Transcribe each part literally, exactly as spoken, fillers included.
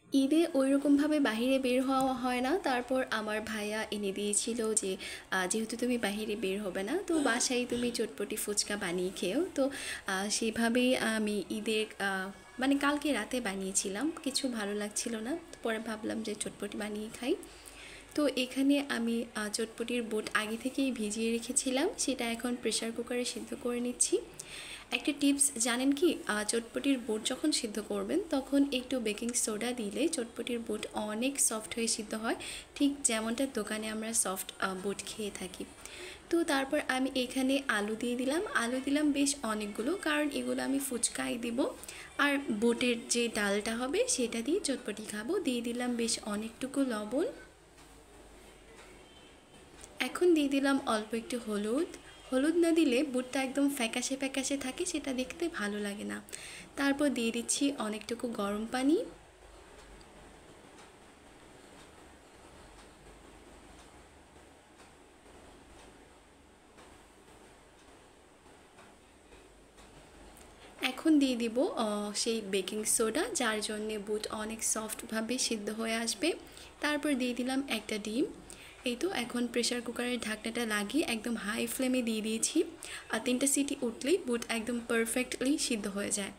ঈদে ওইরকমভাবে বাহিরে বের হওয়া হয় না। তারপর আমার ভাইয়া এনে দিয়েছিল যে আহ, যেহেতু তুমি বাহিরে বের হবে না, তো বাসায় তুমি চটপটি ফুচকা বানিয়ে খেও। তো আহ, সেভাবেই আমি ঈদের আহ, মানে কালকে রাতে বানিয়েছিলাম, কিছু ভালো লাগছিল না, তো পরে ভাবলাম যে চটপটি বানিয়ে খাই। তো এখানে আমি আহ, চটপটির বুট আগে থেকেই ভিজিয়ে রেখেছিলাম, সেটা এখন প্রেসার কুকারে সিদ্ধ করে নিচ্ছি। একটা টিপস জানেন কি, আহ, চটপটির বুট যখন সিদ্ধ করবেন তখন একটু বেকিং সোডা দিলে চটপটির বুট অনেক সফট হয়ে সিদ্ধ হয়, ঠিক যেমনটা দোকানে আমরা সফট বুট খেয়ে থাকি। তো তারপর আমি এখানে আলু দিয়ে দিলাম, আলু দিলাম বেশ অনেকগুলো, কারণ এগুলো আমি ফুচকাই দিব। আর বুটের যে ডালটা হবে সেটা দিয়ে চটপটি খাবো। দিয়ে দিলাম বেশ অনেকটুকু লবণ। এখন দিয়ে দিলাম অল্প একটু হলুদ। হলুদ না দিলে বুটটা একদম ফ্যাকাশে ফ্যাকাশে থাকে, সেটা দেখতে ভালো লাগে না। তারপর দিয়ে দিচ্ছি অনেকটুকু গরম পানি। এখন দিয়ে দিব আহ, সেই বেকিং সোডা, যার জন্যে বুট অনেক সফটভাবে সিদ্ধ হয়ে আসবে। তারপর দিয়ে দিলাম একটা ডিম। এই তো এখন প্রেসার কুকারের ঢাকনাটা লাগিয়ে একদম হাই ফ্লেমে দিয়ে দিয়েছি। আর তিনটা সিটি উঠলেই বুট একদম পারফেক্টলি সিদ্ধ হয়ে যায়।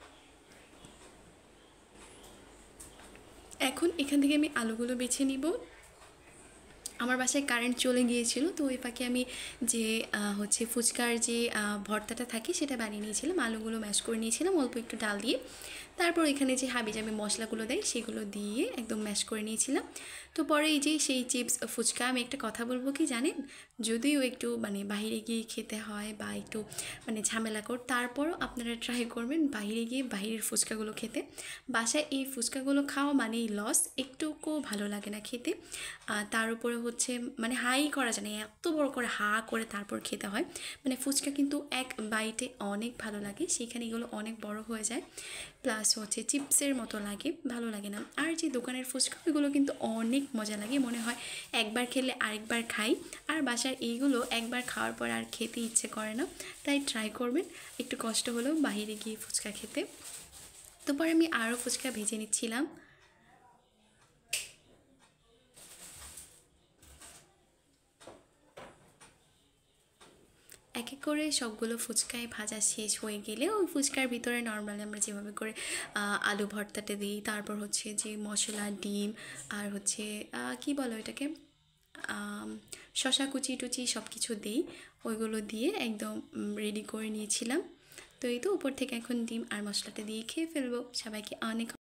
এখন এখান থেকে আমি আলুগুলো বেছে নিব। আমার বাসায় কারেন্ট চলে গিয়েছিল, তো ওই ফাঁকে আমি যে আহ, হচ্ছে ফুচকার যে আহ, ভর্তাটা থাকে সেটা বানিয়ে নিয়েছিলাম, আলুগুলো ম্যাশ করে নিয়েছিলাম অল্প একটু ডাল দিয়ে। তারপর এখানে যে হাবিজাবি মশলাগুলো দেয় সেগুলো দিয়ে একদম ম্যাশ করে নিয়েছিলাম। তো পরে এই যে সেই চিপস ফুচকা, আমি একটা কথা বলবো কি জানেন, যদিও একটু মানে বাইরে গিয়ে খেতে হয় বা একটু মানে ঝামেলা কর, তারপরও আপনারা ট্রাই করবেন বাইরে গিয়ে বাইরের ফুচকাগুলো খেতে। বাসায় এই ফুচকাগুলো খাওয়া মানেই লস, একটুকু ভালো লাগে না খেতে। আর তার উপরে হচ্ছে মানে হাই করা যায় না, এত বড় করে হা করে তারপর খেতে হয়। মানে ফুচকা কিন্তু এক বাইটে অনেক ভালো লাগে, সেখানে এগুলো অনেক বড় হয়ে যায়, প্লাস হচ্ছে চিপসের মতো লাগে, ভালো লাগে না। আর যে দোকানের ফুচকা ওইগুলো কিন্তু অনেক মজা লাগে, মনে হয় একবার খেলে আরেকবার খাই। আর বাসার এইগুলো একবার খাওয়ার পর আর খেতে ইচ্ছে করে না। তাই ট্রাই করবেন একটু কষ্ট হলেও বাইরে গিয়ে ফুচকা খেতে। তো পরে আমি আরও ফুচকা ভেজে নিচ্ছিলাম। এক এক করে সবগুলো ফুচকায় ভাজা শেষ হয়ে গেলে ওই ফুচকার ভিতরে নর্মালি আমরা যেভাবে করে আহ, আলু ভর্তাটা দিই, তারপর হচ্ছে যে মশলা, ডিম, আর হচ্ছে আহ, কি বলো এটাকে, আম, শশা কুচি টুচি সব কিছু দিই, ওইগুলো দিয়ে একদম রেডি করে নিয়েছিলাম। তো এই তো উপর থেকে এখন ডিম আর মশলাটা দিয়ে খেয়ে ফেলবো। সবাইকে অনেক